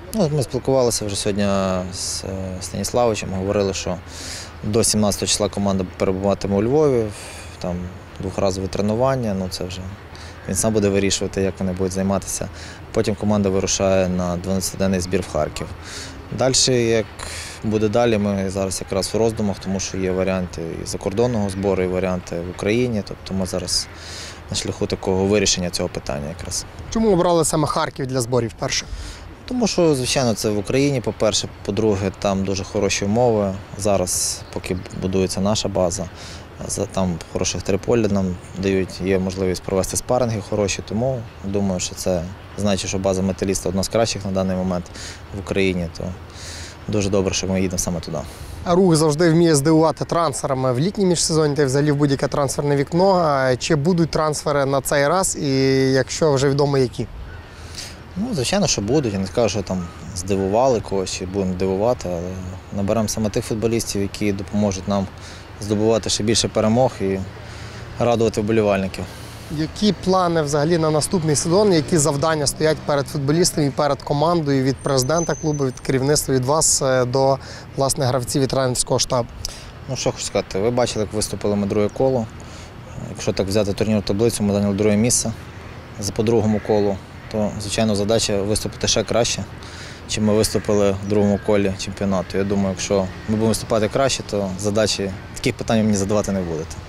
Ну, ми спілкувалися вже сьогодні з Станіславовичем, говорили, що до 17 числа команда перебуватиме у Львові, там двохразове тренування, ну це вже він сам буде вирішувати, як вони будуть займатися. Потім команда вирушає на 12-денний збір в Харків. Далі, як буде далі, ми зараз якраз у роздумах, тому що є варіанти і закордонного збору, і варіанти в Україні. Тобто ми зараз на шляху такого вирішення цього питання якраз. Чому обрали саме Харків для зборів перше? Тому що, звичайно, це в Україні, по-перше. По-друге, там дуже хороші умови. Зараз, поки будується наша база, там хороших триполі нам дають, є можливість провести спаринги хороші. Тому думаю, що це, знаючи, що база металіста одна з кращих на даний момент в Україні, то дуже добре, що ми їдемо саме туди. Рух завжди вміє здивувати трансферами в літній міжсезонні та й взагалі в будь-яке трансферне вікно. Чи будуть трансфери на цей раз і якщо вже відомо які? Ну, звичайно, що будуть. Я не скажу, що там здивували когось чи будемо дивувати, але наберемо саме тих футболістів, які допоможуть нам здобувати ще більше перемог і радувати вболівальників. Які плани взагалі на наступний сезон, які завдання стоять перед футболістами і перед командою від президента клубу, від керівництва, від вас до власне гравців і тренерського штабу? Ну, що хочу сказати, ви бачили, як виступили ми друге коло. Якщо так взяти турнірну таблицю, ми зайняли друге місце по другому колу, то, звичайно, задача виступити ще краще, чим ми виступили в другому колі чемпіонату. Я думаю, якщо ми будемо виступати краще, то задачі, таких питань мені задавати не будете.